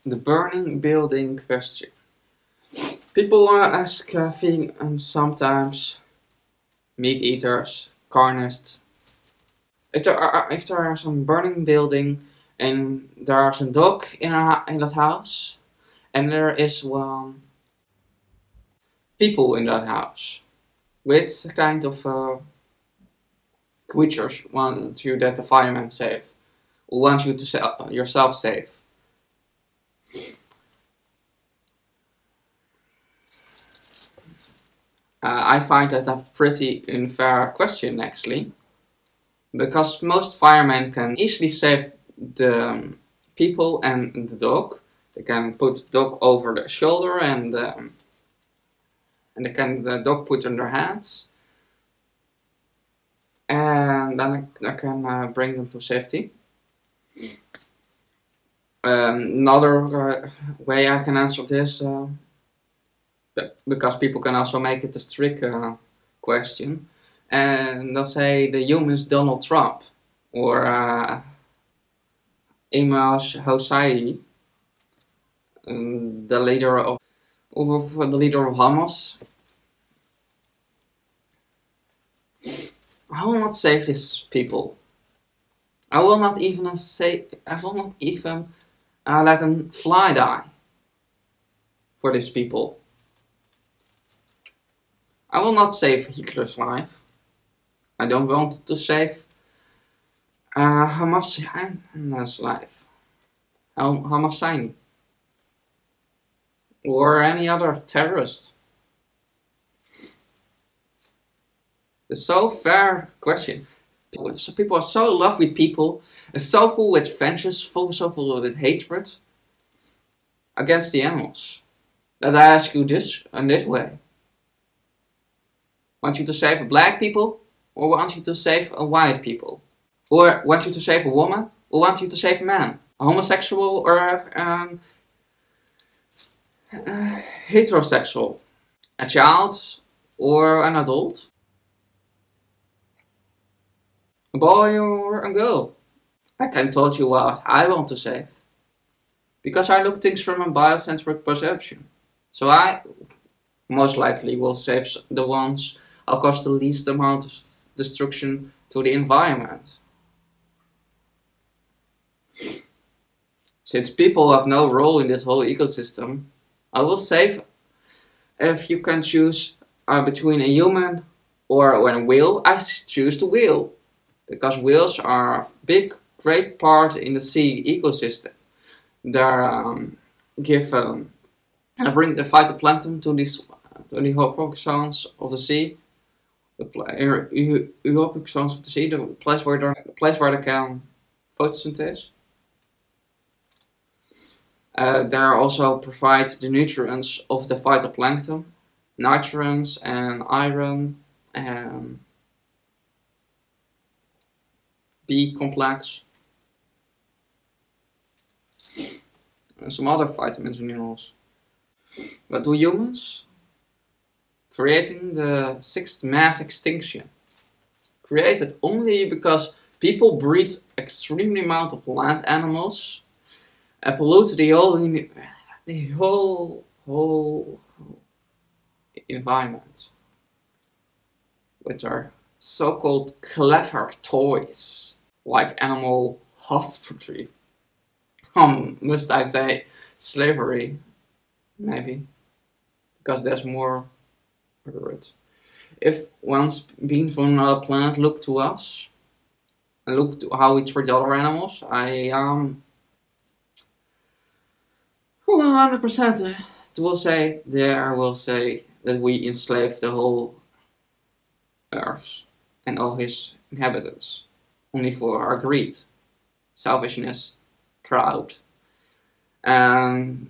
The burning building question. People ask vegan and sometimes meat eaters, carnists. If there are some burning building and there's a dog in that house and there is one people in that house with kind of creatures want you that the fireman save or want you to yourself save. I find that a pretty unfair question actually, because most firemen can easily save the people and the dog. They can put the dog over the shoulder and the dog put in their hands, and then I can bring them to safety. Another way I can answer this, because people can also make it a strict question, and they'll say the human's Donald Trump or Imaz Hosseini, the leader of Hamas. I will not save these people. I will not even let them fly die for these people. I will not save Hitler's life. I don't want to save Hamas's life. Hosseini. Or any other terrorist. It's so fair question. People are so in love with people, and so full with vengeance, so full with hatred against the animals, that I ask you this in this way. Want you to save black people, or want you to save a white people? Or want you to save a woman, or want you to save a man? A homosexual or heterosexual? A child or an adult? A boy or a girl? I can tell you what I want to save. Because I look things from a biocentric perception. So I most likely will save the ones that cause the least amount of destruction to the environment. Since people have no role in this whole ecosystem, I will save. If you can choose between a human or a whale, I choose the whale. Because whales are a big, great part in the sea ecosystem. They bring the phytoplankton to the euphobic zones of the sea. The euphobic zones of the sea, the place where they can photosynthesize. They also provide the nutrients of the phytoplankton, nitrogens and iron and B complex and some other vitamins and minerals. But do humans? Creating the 6th mass extinction. Created only because people breed extremely amount of land animals and pollute the whole environment with their so-called clever toys, like animal husbandry. Must I say slavery? Maybe, because there's more words. If one's being from another planet look to us and look to how we treat other animals, I 100% will say that we enslave the whole Earth and all his inhabitants only for our greed, selfishness, proud, and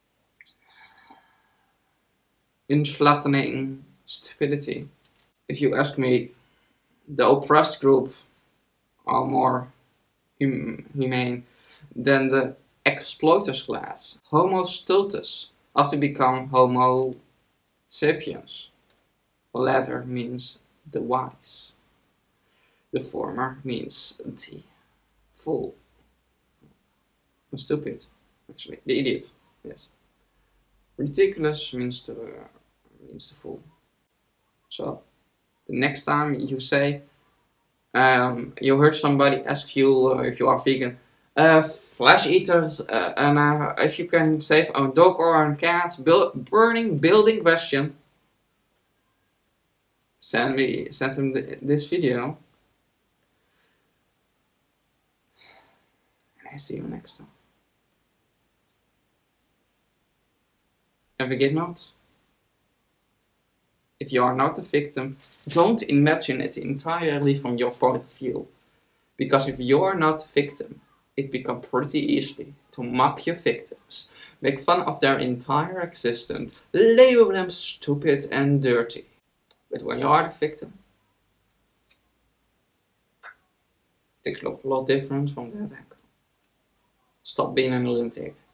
inflating stupidity. If you ask me, the oppressed group are more humane than the exploiters class. Homo stultus often become Homo sapiens. The latter means the wise. The former means the fool and stupid. actually. The idiot, yes. Ridiculous means the fool. So, the next time you say, you heard somebody ask you if you are vegan, flesh eaters, and if you can save a dog or a cat, burning building question, send him this video, and I see you next time. And forget not, if you are not the victim, don't imagine it entirely from your point of view. Because if you are not the victim, it becomes pretty easy to mock your victims, make fun of their entire existence, label them stupid and dirty. But when you are the victim, things look a lot different from that angle. Stop being a lunatic.